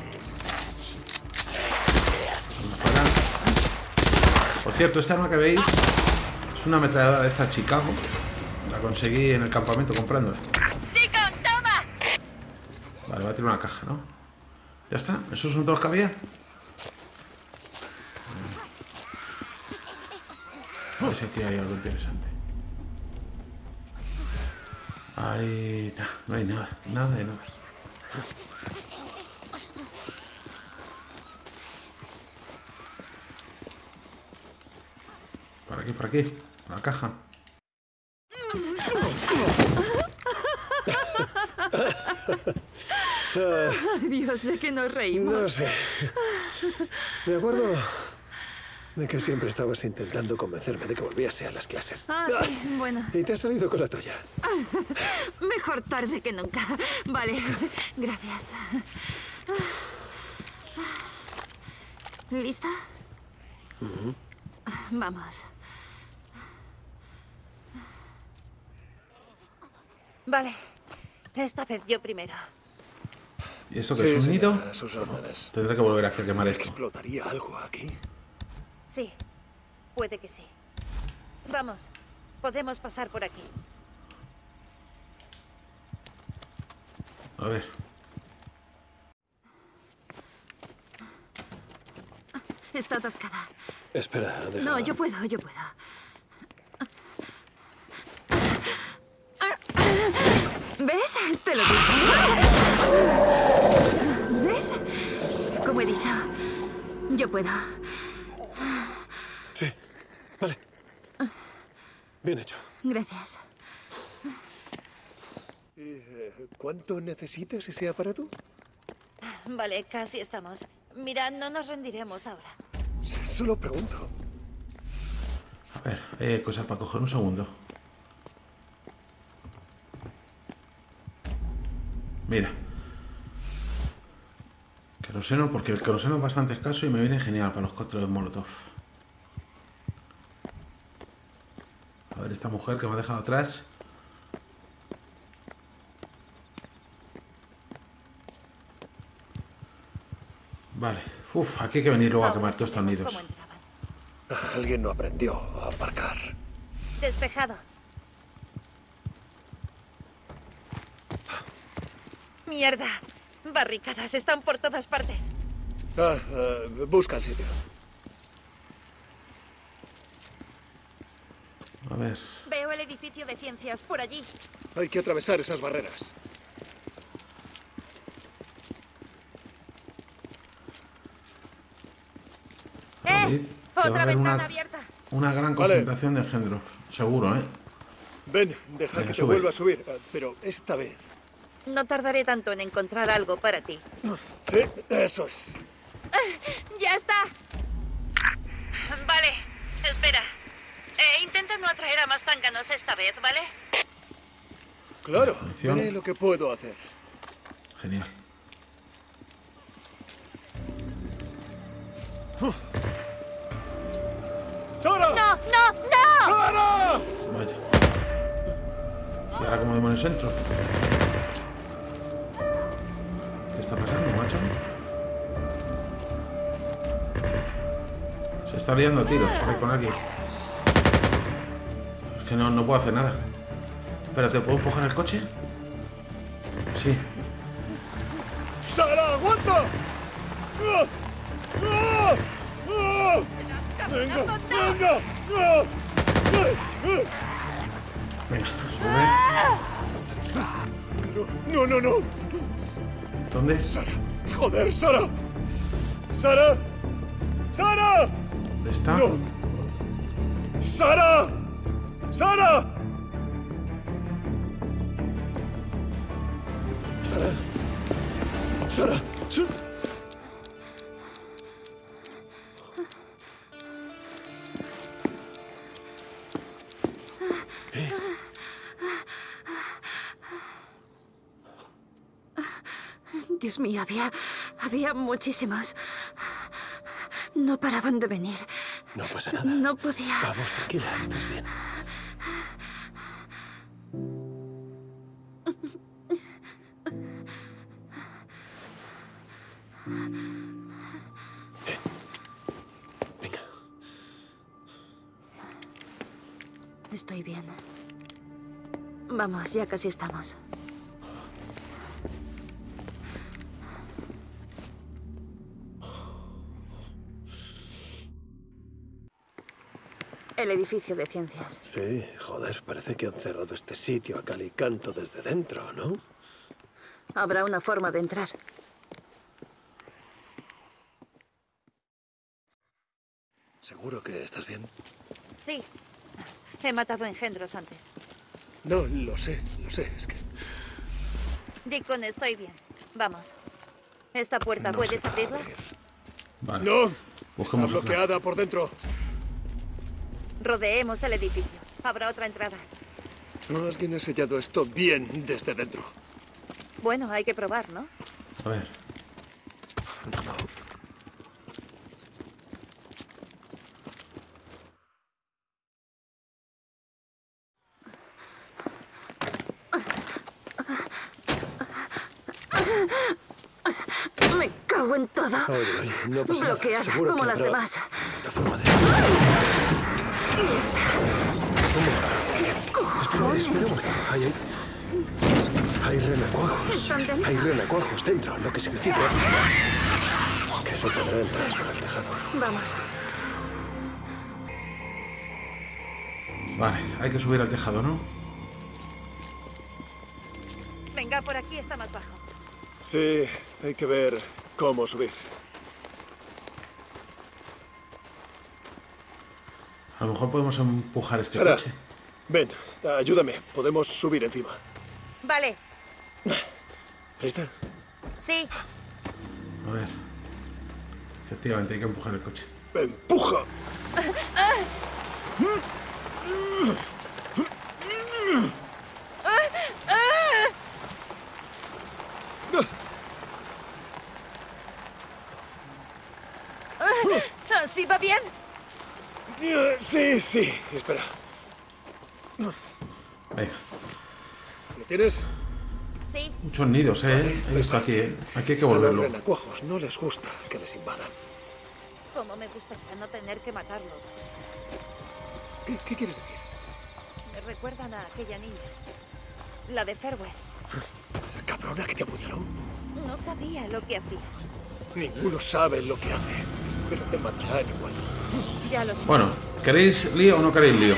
[SPEAKER 1] Venga, fuera. Por cierto, esta arma que veis es una ametralladora de esta Chicago. La conseguí en el campamento comprándola.
[SPEAKER 4] ¡Deacon, toma!
[SPEAKER 1] Vale, va a tirar una caja, ¿no? ¿Ya está? ¿Esos son todos los que había? A ver si aquí hay algo interesante. Ay, no, no hay nada, nada de nada. Por aquí, por aquí, la caja.
[SPEAKER 7] Ay, Dios, ¿de qué nos reímos?
[SPEAKER 3] No sé. Me acuerdo de que siempre estabas intentando convencerme de que volviese a las clases.
[SPEAKER 7] Ah, sí, bueno.
[SPEAKER 3] Y te has salido con la tuya.
[SPEAKER 7] Mejor tarde que nunca. Vale, gracias. ¿Lista? Vamos.
[SPEAKER 4] Vale. Esta vez yo primero.
[SPEAKER 1] ¿Y esto que es un nido?
[SPEAKER 3] señora, a sus órdenes.
[SPEAKER 1] Tendré que volver a hacer quemar esto.
[SPEAKER 3] ¿Explotaría algo aquí?
[SPEAKER 4] Sí, puede que sí. Vamos, podemos pasar por aquí.
[SPEAKER 1] A ver.
[SPEAKER 7] Está atascada.
[SPEAKER 3] Espera, déjala.
[SPEAKER 7] No, yo puedo, yo puedo. ¿Ves? Te lo digo. ¿Ves? Como he dicho, yo puedo.
[SPEAKER 3] Sí, vale. Bien hecho.
[SPEAKER 7] Gracias.
[SPEAKER 3] Eh, ¿Cuánto necesitas ese aparato?
[SPEAKER 4] Vale, casi estamos. Mira, no nos rendiremos ahora.
[SPEAKER 3] Solo pregunto.
[SPEAKER 1] A ver, hay cosas para coger. Un segundo. Mira. Queroseno, porque el queroseno es bastante escaso y me viene genial para los cócteles Molotov. A ver, esta mujer que me ha dejado atrás. Vale. Uf, aquí hay que venir luego a quemar todos estos nidos.
[SPEAKER 3] Alguien no aprendió a aparcar.
[SPEAKER 4] Despejado. Mierda. Barricadas están por todas partes.
[SPEAKER 3] Ah, uh, busca el sitio.
[SPEAKER 1] A ver.
[SPEAKER 4] Veo el edificio de ciencias por allí.
[SPEAKER 3] Hay que atravesar esas barreras.
[SPEAKER 1] David,
[SPEAKER 4] ¡Eh!
[SPEAKER 1] que va a
[SPEAKER 4] Otra
[SPEAKER 1] haber
[SPEAKER 4] ventana
[SPEAKER 1] una,
[SPEAKER 4] abierta.
[SPEAKER 1] una gran
[SPEAKER 3] Vale.
[SPEAKER 1] concentración de engendros. Seguro, ¿eh?
[SPEAKER 3] Ven, deja
[SPEAKER 1] Venga,
[SPEAKER 3] que te
[SPEAKER 1] sube.
[SPEAKER 3] vuelva a subir, uh, pero esta vez.
[SPEAKER 4] No tardaré tanto en encontrar algo para ti.
[SPEAKER 3] Sí, eso es.
[SPEAKER 4] ¡Ya está! Vale, espera. Eh, intenta no atraer a más zánganos esta vez, ¿vale?
[SPEAKER 3] Claro,
[SPEAKER 1] Atención.
[SPEAKER 3] veré lo que puedo hacer.
[SPEAKER 1] Genial.
[SPEAKER 3] ¡Sara!
[SPEAKER 4] ¡No, no, no!
[SPEAKER 3] ¡Sara!
[SPEAKER 1] Vaya. ¿Y ahora cómo demonios entro? ¿Qué está pasando, macho? Se está liando a tiros por ahí con alguien. Es que no, no puedo hacer nada. Espérate, ¿puedo empujar el coche? Sí.
[SPEAKER 3] ¡Sara, aguanta! ¡Ah! ¡Ah! ¡Ah! ¡Venga,
[SPEAKER 4] ¡No, no!
[SPEAKER 3] venga! ¡Ah! ¡Ah!
[SPEAKER 1] Venga, sube.
[SPEAKER 3] No, no, no.
[SPEAKER 1] ¿Dónde?
[SPEAKER 3] Sara, joder, Sara. Sara. Sara.
[SPEAKER 1] ¿Dónde está?
[SPEAKER 3] No. Sara. Sara. Sara. Sara. Sara.
[SPEAKER 7] Dios mío, había, había muchísimos. No paraban de venir.
[SPEAKER 3] No pasa nada.
[SPEAKER 7] No podía.
[SPEAKER 3] Vamos, tranquila, estás bien. Eh, Venga.
[SPEAKER 7] Estoy bien. Vamos, ya casi estamos. El edificio de ciencias.
[SPEAKER 3] Sí, joder, parece que han cerrado este sitio a cal y canto desde dentro, ¿no?
[SPEAKER 7] Habrá una forma de entrar.
[SPEAKER 3] ¿Seguro que estás bien?
[SPEAKER 4] Sí. He matado engendros antes.
[SPEAKER 3] No, lo sé, lo sé, es que...
[SPEAKER 4] Deacon, estoy bien. Vamos. ¿Esta puerta
[SPEAKER 3] no
[SPEAKER 4] puedes
[SPEAKER 3] se va a
[SPEAKER 4] abrirla?
[SPEAKER 3] abrir.
[SPEAKER 1] Vale.
[SPEAKER 3] ¡No! Está
[SPEAKER 1] Busquemos otra.
[SPEAKER 3] bloqueada por dentro.
[SPEAKER 4] Rodeemos el edificio. Habrá otra entrada.
[SPEAKER 3] No, alguien ha sellado esto bien desde dentro.
[SPEAKER 4] Bueno, hay que probar, ¿no?
[SPEAKER 1] A ver.
[SPEAKER 3] No.
[SPEAKER 7] Me cago en todo.
[SPEAKER 3] Oye, oye, no pasa nada.
[SPEAKER 7] Bloqueada,
[SPEAKER 3] Seguro
[SPEAKER 7] como
[SPEAKER 3] que
[SPEAKER 7] las
[SPEAKER 3] habrá
[SPEAKER 7] demás.
[SPEAKER 3] otra forma de...
[SPEAKER 7] ¿Qué cojones?
[SPEAKER 3] Espera, espera un momento. Hay, hay... hay renacuajos.
[SPEAKER 7] ¿Están dentro?
[SPEAKER 3] Hay renacuajos dentro, lo que significa que se podrá entrar por el tejado.
[SPEAKER 7] Vamos.
[SPEAKER 1] Vale, hay que subir al tejado, ¿no?
[SPEAKER 4] Venga, por aquí está más bajo.
[SPEAKER 3] Sí, hay que ver cómo subir.
[SPEAKER 1] A lo mejor podemos empujar este
[SPEAKER 3] Sara,
[SPEAKER 1] coche.
[SPEAKER 3] ven, ayúdame. Podemos subir encima.
[SPEAKER 4] Vale.
[SPEAKER 3] ¿Lista?
[SPEAKER 4] Sí.
[SPEAKER 1] A ver. Efectivamente, hay que empujar el coche.
[SPEAKER 3] ¡Empuja!
[SPEAKER 4] ¿Sí va bien?
[SPEAKER 3] Sí, sí. Espera.
[SPEAKER 1] Venga.
[SPEAKER 3] ¿Lo tienes?
[SPEAKER 4] Sí.
[SPEAKER 1] Muchos nidos, eh. He visto aquí, eh. Aquí hay que volverlo.
[SPEAKER 3] A los renacuajos no les gusta que les invadan.
[SPEAKER 4] Como me gustaría no tener que matarlos.
[SPEAKER 3] ¿Qué, qué quieres decir?
[SPEAKER 4] Me recuerdan a aquella niña. La de Farewell.
[SPEAKER 3] ¿La cabrona que te apuñaló?
[SPEAKER 4] No sabía lo que hacía.
[SPEAKER 3] Ninguno sabe lo que hace, pero te matarán igual.
[SPEAKER 4] Ya lo sé.
[SPEAKER 1] Bueno, ¿queréis lío o no queréis lío?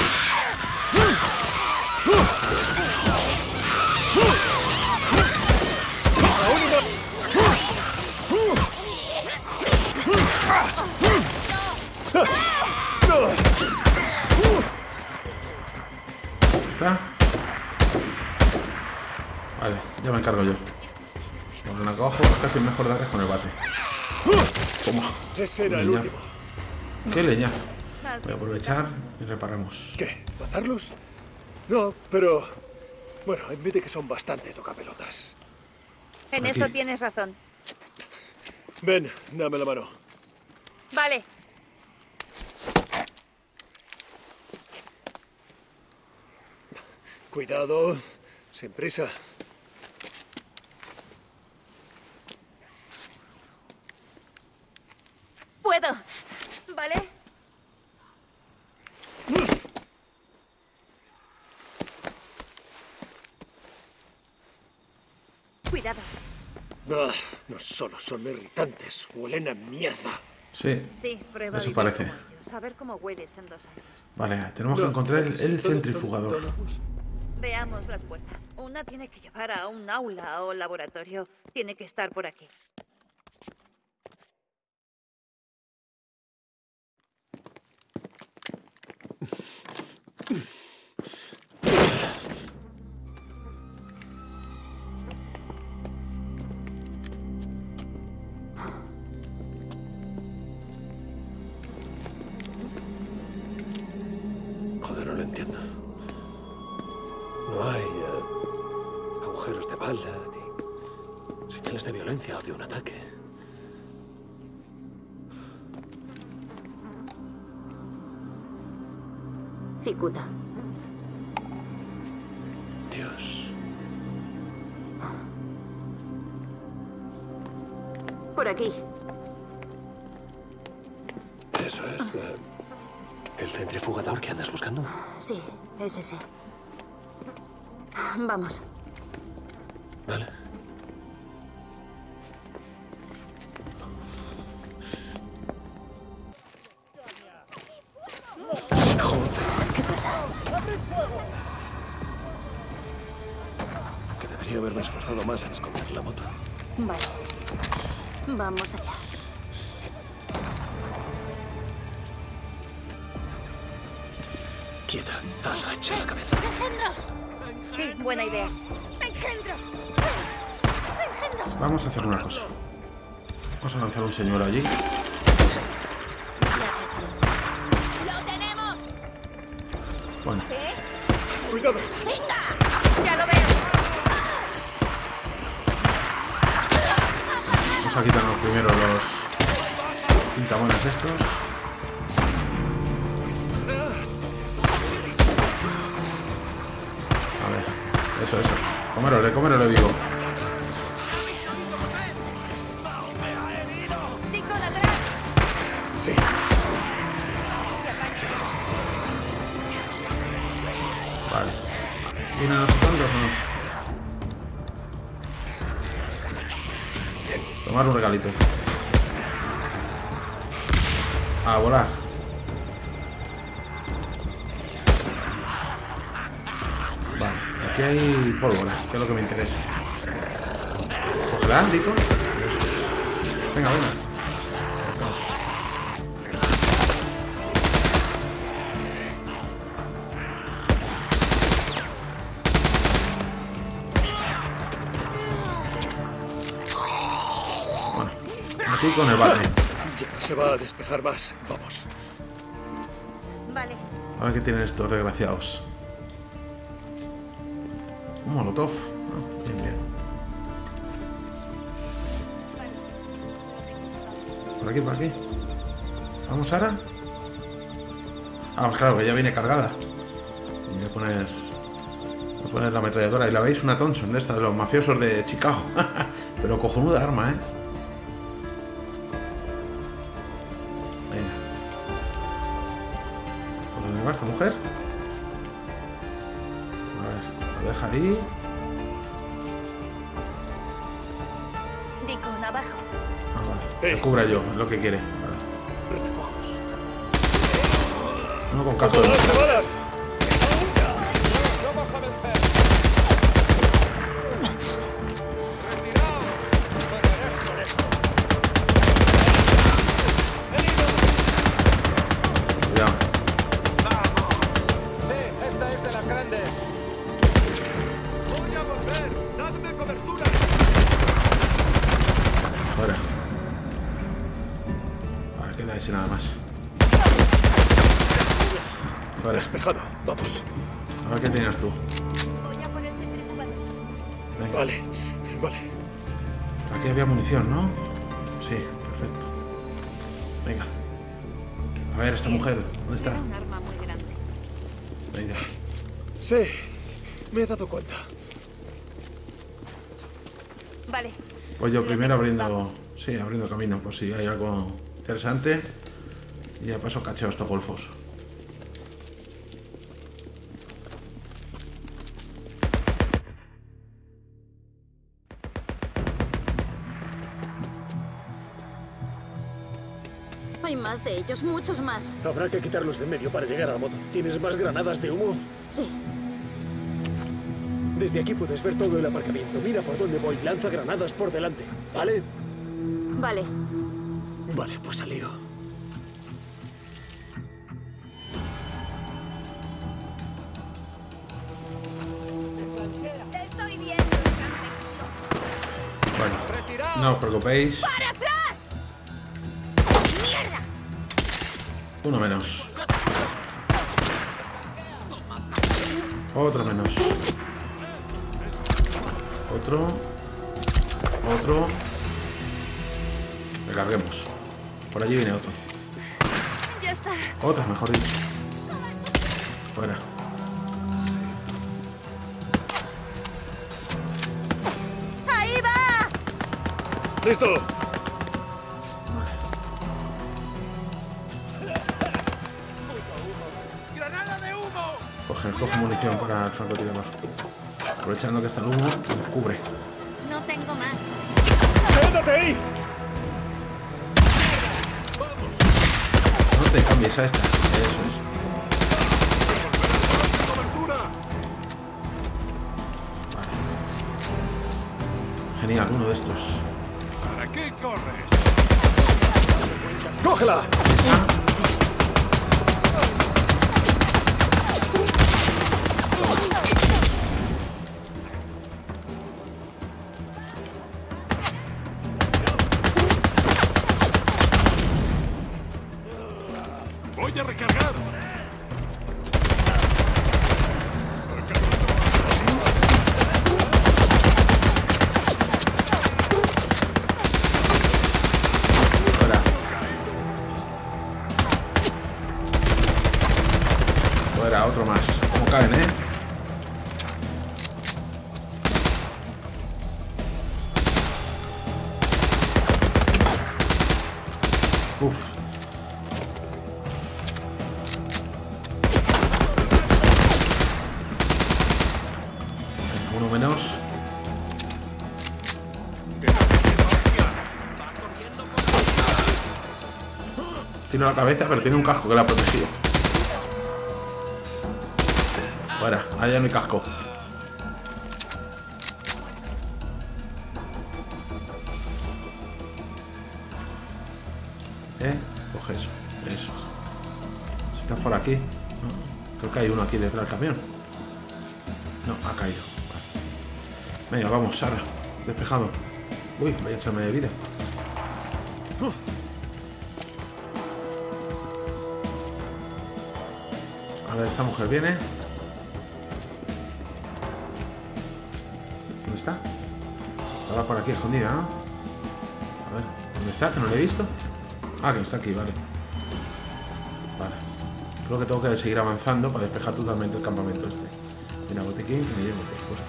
[SPEAKER 1] ¿Está? Vale, ya me encargo yo. Con una cojo, casi mejor darles con el bate. Toma.
[SPEAKER 3] Ese era el
[SPEAKER 1] Leñazo.
[SPEAKER 3] último.
[SPEAKER 1] ¿Qué leña?
[SPEAKER 4] Más
[SPEAKER 1] Voy a aprovechar y reparamos.
[SPEAKER 3] ¿Qué? ¿Matarlos? No, pero... Bueno, admite que son bastante tocapelotas.
[SPEAKER 4] En
[SPEAKER 1] Aquí.
[SPEAKER 4] eso tienes razón.
[SPEAKER 3] Ven, dame la mano.
[SPEAKER 4] Vale.
[SPEAKER 3] Cuidado, sin prisa.
[SPEAKER 4] Puedo. ¿Vale? Cuidado.
[SPEAKER 3] Ah, no solo son irritantes, huelen a mierda.
[SPEAKER 1] Sí.
[SPEAKER 4] Sí, prueba.
[SPEAKER 1] Eso
[SPEAKER 4] vivir
[SPEAKER 1] parece.
[SPEAKER 4] como ellos, a ver cómo hueles en dos años.
[SPEAKER 1] Vale, tenemos que
[SPEAKER 3] No,
[SPEAKER 1] encontrar el, el
[SPEAKER 3] todo-
[SPEAKER 1] centrifugador.
[SPEAKER 3] todo- todo-
[SPEAKER 4] Veamos las puertas. Una tiene que llevar a un aula o laboratorio. Tiene que estar por aquí.
[SPEAKER 3] Joder, no lo entiendo. No hay eh, agujeros de bala, ni señales de violencia o de un ataque.
[SPEAKER 7] Cicuta.
[SPEAKER 3] Dios.
[SPEAKER 7] Por aquí.
[SPEAKER 3] ¿Eso es eh, el centrifugador que andas buscando?
[SPEAKER 7] Sí, es ese. Vamos.
[SPEAKER 3] Vale. Joder,
[SPEAKER 7] ¿Qué pasa?
[SPEAKER 3] que debería haberme esforzado más en esconder la moto.
[SPEAKER 7] Vale. Vamos allá.
[SPEAKER 3] Quieta, agacha la cabeza.
[SPEAKER 8] ¡Engendros!
[SPEAKER 4] Sí, buena idea.
[SPEAKER 8] ¡Engendros! ¡Engendros!
[SPEAKER 1] Vamos a hacer una cosa. Vamos a lanzar un señor allí.
[SPEAKER 8] ¡Lo tenemos!
[SPEAKER 1] Bueno,
[SPEAKER 4] ¿Sí?
[SPEAKER 3] ¡Cuidado!
[SPEAKER 4] Ya lo veo.
[SPEAKER 1] vamos a quitarnos primero los pintamonas estos. A ver, eso, eso. Comérole, comérole vivo.
[SPEAKER 4] Deacon, atrás.
[SPEAKER 3] Sí.
[SPEAKER 1] Vale. ¿Vienen los otros o no? Tomar un regalito. A volar. Vale, aquí hay pólvora, que es lo que me interesa. Cógela, Dico. Venga, venga. Bueno, aquí con el bate.
[SPEAKER 3] Ya no se va a despejar más. Vamos.
[SPEAKER 7] Vale.
[SPEAKER 1] A ver qué tienen estos desgraciados. Un molotov. Ah, bien, bien. Por aquí, por aquí. Vamos, Sara. Ah, claro, que ya viene cargada. Voy a poner... Voy a poner la ametralladora. Y la veis, una Thompson de esta, de los mafiosos de Chicago. Pero cojonuda arma, ¿eh? Venga. ¿Por dónde va esta mujer? A ver, lo deja ahí.
[SPEAKER 7] Deacon, abajo.
[SPEAKER 1] Ah, vale.
[SPEAKER 3] Eh.
[SPEAKER 1] Me cubra yo, es lo que quiere. Vale.
[SPEAKER 3] Recojos.
[SPEAKER 1] Uno con casco de
[SPEAKER 3] ¡Todas
[SPEAKER 1] mosca.
[SPEAKER 3] las balas!
[SPEAKER 2] ¡Vamos a vencer! ¡Retiraos! ¡Pagaréis por esto!
[SPEAKER 1] Cuidado.
[SPEAKER 2] ¡Vamos! Sí, esta es de las grandes. ¡Voy a volver! ¡Dadme cobertura!
[SPEAKER 1] Fuera. Vale, queda ese nada más. Fuera.
[SPEAKER 3] Despejado. Vamos.
[SPEAKER 1] A ver qué tenías tú.
[SPEAKER 7] Voy a poner centrifugador.
[SPEAKER 1] Venga.
[SPEAKER 3] Vale. Vale.
[SPEAKER 1] Aquí había munición, ¿no? Sí, perfecto. Venga. A ver, esta mujer, ¿dónde está?
[SPEAKER 4] Era un arma muy grande.
[SPEAKER 1] Venga.
[SPEAKER 3] Sí. Me he dado cuenta.
[SPEAKER 7] Vale.
[SPEAKER 1] Pues yo
[SPEAKER 7] Lo
[SPEAKER 1] primero
[SPEAKER 7] tengo,
[SPEAKER 1] abriendo...
[SPEAKER 7] vamos.
[SPEAKER 1] Sí, abriendo camino, por si hay algo interesante. Y ya paso cacheo estos golfos.
[SPEAKER 7] Hay más de ellos, muchos más.
[SPEAKER 3] Habrá que quitarlos de en medio para llegar a la moto. ¿Tienes más granadas de humo?
[SPEAKER 7] Sí.
[SPEAKER 3] Desde aquí puedes ver todo el aparcamiento. Mira por dónde voy. Lanza granadas por delante. ¿Vale?
[SPEAKER 7] Vale.
[SPEAKER 3] Vale, pues al lío.
[SPEAKER 7] Estoy bien.
[SPEAKER 1] Bueno, no os preocupéis.
[SPEAKER 7] ¡Para atrás! ¡Mierda!
[SPEAKER 1] Uno menos. Otro menos. Otro. Otro. Recarguemos. Por allí viene otro.
[SPEAKER 7] Ya está.
[SPEAKER 1] Otro, mejor dicho. Fuera.
[SPEAKER 7] ¡Ahí va!
[SPEAKER 3] ¡Listo!
[SPEAKER 2] ¡Granada de humo!
[SPEAKER 1] Coge, coge munición para el francotirador. Aprovechando que está el humo, nos cubre.
[SPEAKER 7] No tengo más.
[SPEAKER 3] ¡Quédate ahí!
[SPEAKER 1] No te cambies a esta. Eso es.
[SPEAKER 2] ¡Cobertura!
[SPEAKER 1] Vale. Genial, uno de estos.
[SPEAKER 2] ¿Para qué corres?
[SPEAKER 3] ¡Cógela!
[SPEAKER 2] ¡Voy a recargar!
[SPEAKER 1] Fuera. Fuera, otro más. ¿Cómo caen, eh? Uf. Uno menos. Tiene la cabeza, pero tiene un casco que la ha protegido. Fuera, allá no hay casco. ¿Eh? Coge eso, eso. Si está por aquí. No, creo que hay uno aquí detrás del camión. No, ha caído. Vale. Venga, vamos, Sara. Despejado. Uy, voy a echarme de vida. A ver, esta mujer viene. ¿Dónde está? Estaba por aquí escondida, ¿no? A ver, ¿dónde está? Que no la he visto. Ah, que está aquí, vale. Vale. Creo que tengo que seguir avanzando para despejar totalmente el campamento este. Mira, botiquín que me llevo, por supuesto.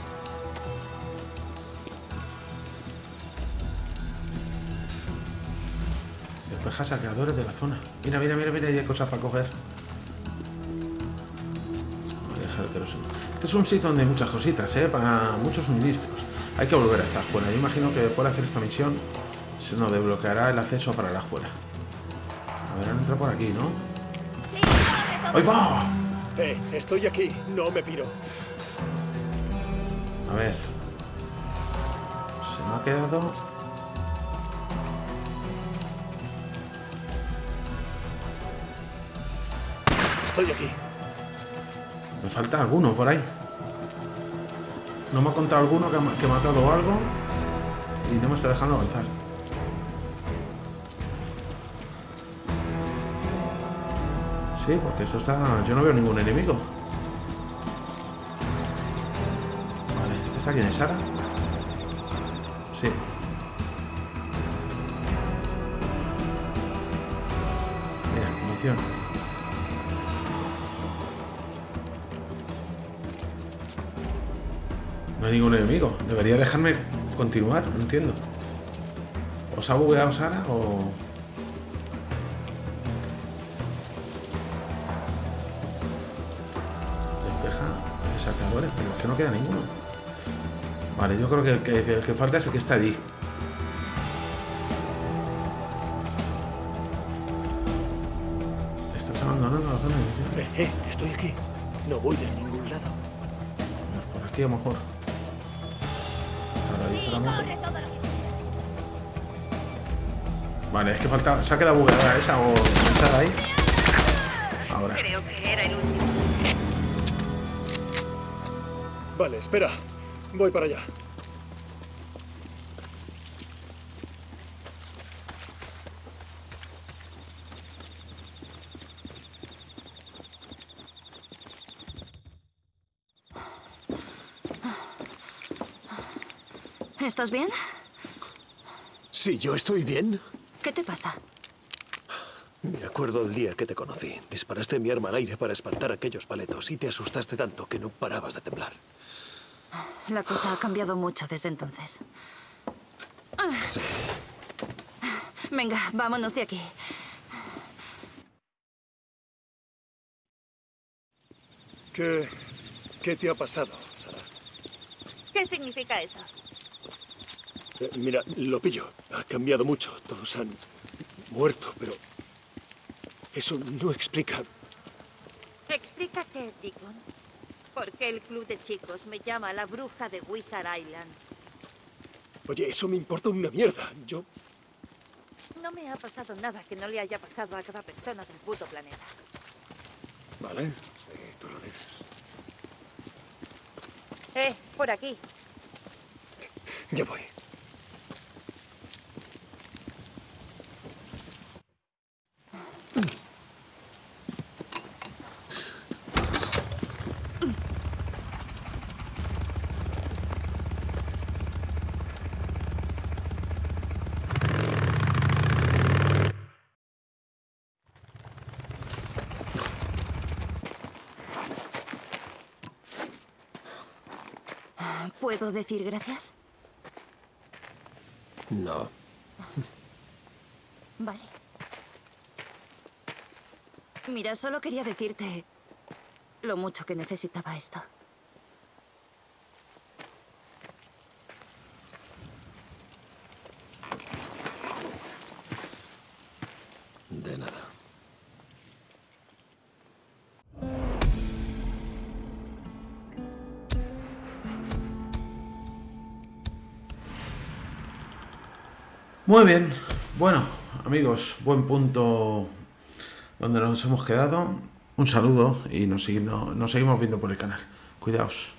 [SPEAKER 1] Despeja saqueadores de la zona. Mira, mira, mira, mira, hay cosas para coger. Voy a dejar el queroseno. Este es un sitio donde hay muchas cositas, ¿eh? Para muchos suministros. Hay que volver a esta escuela. Yo imagino que después de hacer esta misión se nos desbloqueará el acceso para la escuela. A ver, han entrado por aquí, ¿no? ¡Ahí va!
[SPEAKER 3] Eh, estoy aquí, no me piro.
[SPEAKER 1] A ver. Se me ha quedado...
[SPEAKER 3] Estoy aquí.
[SPEAKER 1] Me falta alguno por ahí. No me ha contado alguno que ha, que ha matado algo y no me está dejando avanzar. Sí, porque esto está... Yo no veo ningún enemigo. Vale, ¿esta quién es, Sara? Sí. Mira, munición. No hay ningún enemigo. Debería dejarme continuar, no entiendo. ¿Os ha bugueado Sara o...? Despeja de saqueadores, pero es que no queda ninguno. Vale, yo creo que el que, que, que falta es el que está allí. Estás abandonando la zona de misión.
[SPEAKER 3] Eh, eh, estoy aquí. No voy de ningún lado.
[SPEAKER 1] Por aquí a lo mejor. Ahora dice la moto. Vale, es que falta... ¿Se ha quedado bugueada esa o esa ahí? Ahora.
[SPEAKER 4] Creo que era el último.
[SPEAKER 3] Vale, espera. Voy para allá.
[SPEAKER 7] ¿Estás bien?
[SPEAKER 3] Sí, yo estoy bien.
[SPEAKER 7] ¿Qué te pasa?
[SPEAKER 3] Me acuerdo del día que te conocí. Disparaste mi arma al aire para espantar a aquellos paletos y te asustaste tanto que no parabas de temblar.
[SPEAKER 7] La cosa ha cambiado mucho desde entonces.
[SPEAKER 3] Sí.
[SPEAKER 7] Venga, vámonos de aquí.
[SPEAKER 3] ¿Qué, qué te ha pasado, Sara?
[SPEAKER 4] ¿Qué significa eso?
[SPEAKER 3] Eh, mira, lo pillo. Ha cambiado mucho. Todos han muerto, pero eso no explica.
[SPEAKER 4] ¿Explica qué, Deacon? ¿Por qué el club de chicos me llama la bruja de Wizard Island?
[SPEAKER 3] Oye, eso me importa una mierda. Yo...
[SPEAKER 4] No me ha pasado nada que no le haya pasado a cada persona del puto planeta.
[SPEAKER 3] Vale, sí, tú lo dices.
[SPEAKER 4] Eh, por aquí.
[SPEAKER 3] Ya voy.
[SPEAKER 7] ¿Puedo decir gracias?
[SPEAKER 3] No.
[SPEAKER 7] Vale. Mira, solo quería decirte lo mucho que necesitaba esto.
[SPEAKER 3] De nada.
[SPEAKER 1] Muy bien, bueno amigos, buen punto donde nos hemos quedado. Un saludo y nos seguimos, nos seguimos viendo por el canal. Cuidaos.